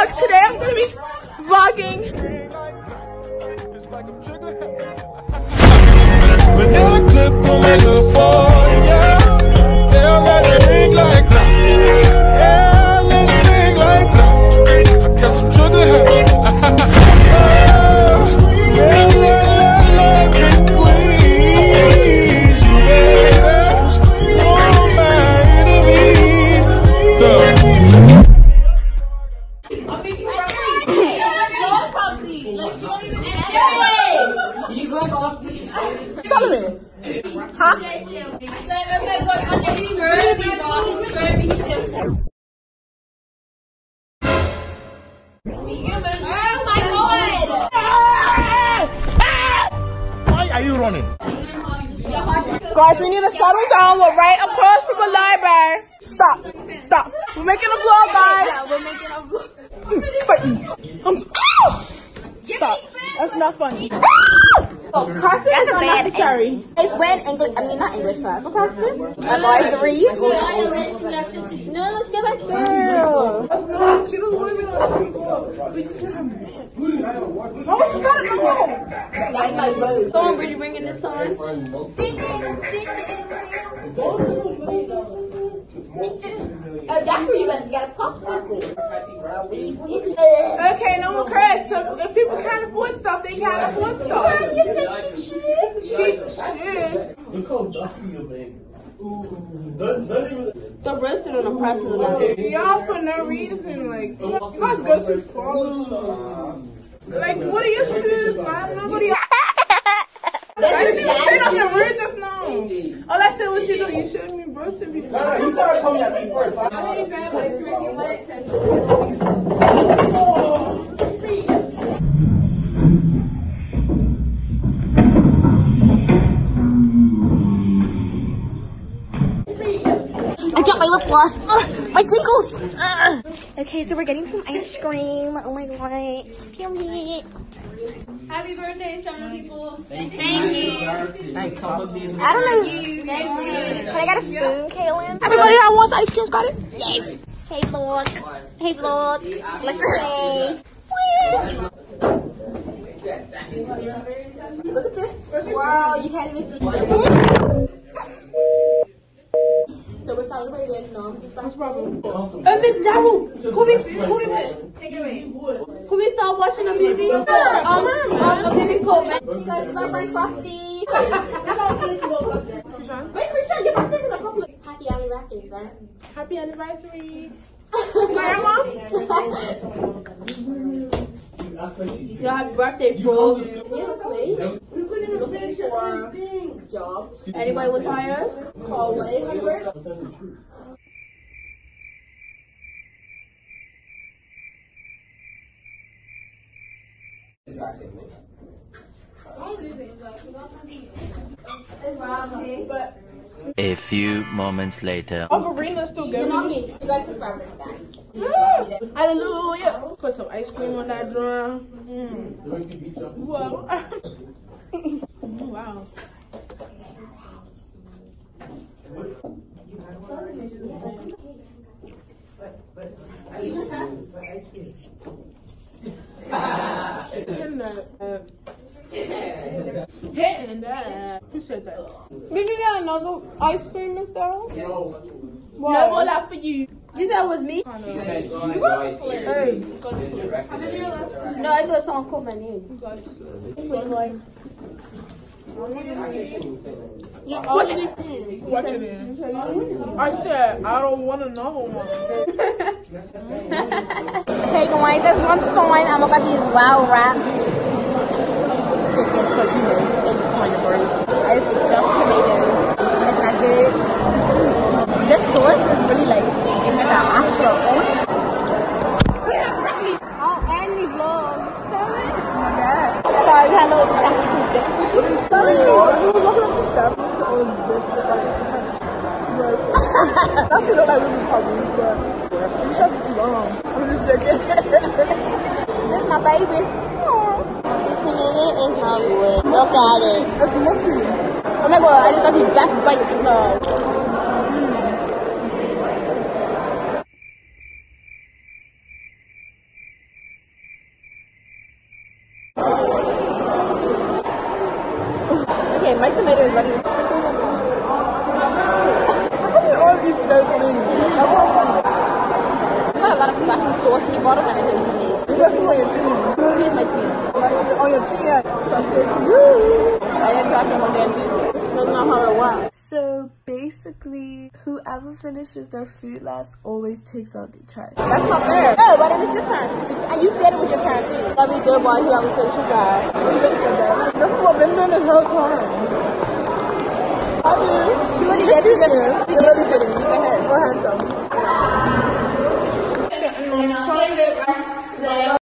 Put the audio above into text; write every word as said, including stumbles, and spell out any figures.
vlog. Today I'm gonna be vlogging. Vanilla clip on my little phone, yeah. They'll let it ring like that. Yeah, let it ring like that. I got some sugar happy. Yeah, yeah, let me squeeze you, baby. You're my enemy. Follow me. Huh? Why are you running? Guys, we need to settle down. We're right across from the library. Stop. Stop. We're making a vlog, guys. Yeah, we're making a vlog. Um, Stop. That's not funny. Oh, cussing is That's a bad unnecessary. It's when English, I mean not English class, what class is this? Advisory. No, let's get back Girl. She doesn't want to be on the How would you start at home? That's my vote. Go on, Bridget, bringing this on. Oh, that's where you went to get a popsicle. Okay, no more crash. So if people can't afford stuff, they can't afford stuff. You said cheap shoes. Cheap shoes. Look how dusty your baby. Don't, don't even. The roasted on a person. Y'all for no reason, like, you guys go too far. Like, what are your shoes, man? Nobody. I didn't even say nothing rude just now. All I said was, you know, you showed me roasted before. No, no, you started coming at me first. I didn't say it was really like that. I dropped my lip gloss. Ugh, my tinkles. Ugh. Okay, so we're getting some ice cream. Oh my god. Period. Happy birthday, summer people. Thank you. Thanks, Papa. I don't know. Can I get a spoon, Kaylin? Everybody that wants ice cream got it? Hey, vlog. Hey, vlog. Let's play. Look at this. Wow, you can't even see it. So we're celebrating Nom's birthday. Oh, Miss Darrell, could we, could we, take it away. Could we start watching a movie? Um, um, a movie called Men. Because it's our friend Frosty. Wait, Christian, your birthday's in a couple of... Happy anniversary, sir. Happy anniversary. Grandma? Yeah, happy birthday, folks. Yeah, okay. Looking for jobs. Anybody was hired? Call one eight hundred. A few moments later. Uncle Rena's still good. You guys can probably back. Hallelujah. Put some ice cream on that drum. Mm. Whoa. Wow. Hitting that. Hitting that. Who said that? Did you get another ice cream, Mister Darrell? No. Wow. No more left for you. You said it was me? She said, you Hey. No, I thought someone called my name. Yeah, what you What you did? I said, I don't want another one. Hey guys, it's lunchtime and look at these wow wraps. Chicken cookies. It's kind of gross. It's just tomato. It's not good. This sauce is really like giving it that actual oomph. Oh, and we vlog. Sorry, we had a little technical difficulty. Sorry, we were looking at the stuff. That should look like really problems, but because it's long. I'm just joking. This is my baby. This minute is not good. Look at it. It's mushy. Oh my god, I just got the best bite just now. Okay, my tomato is ready. I can always eat so clean. You got a lot of spicy sauce in your bottom and it is for me. You got some on your chin. Here's my tea. On your chin, yeah. I didn't try some on there too. Doesn't know how to work. So basically, whoever finishes their food last always takes out the trash. That's not fair. Oh, but it was your turn. And you said it was your turn too. That'd be good while whoever finishes last. That's what been doing this whole time. I mean, You already did it. you're really good at me. Go ahead, go ahead, so.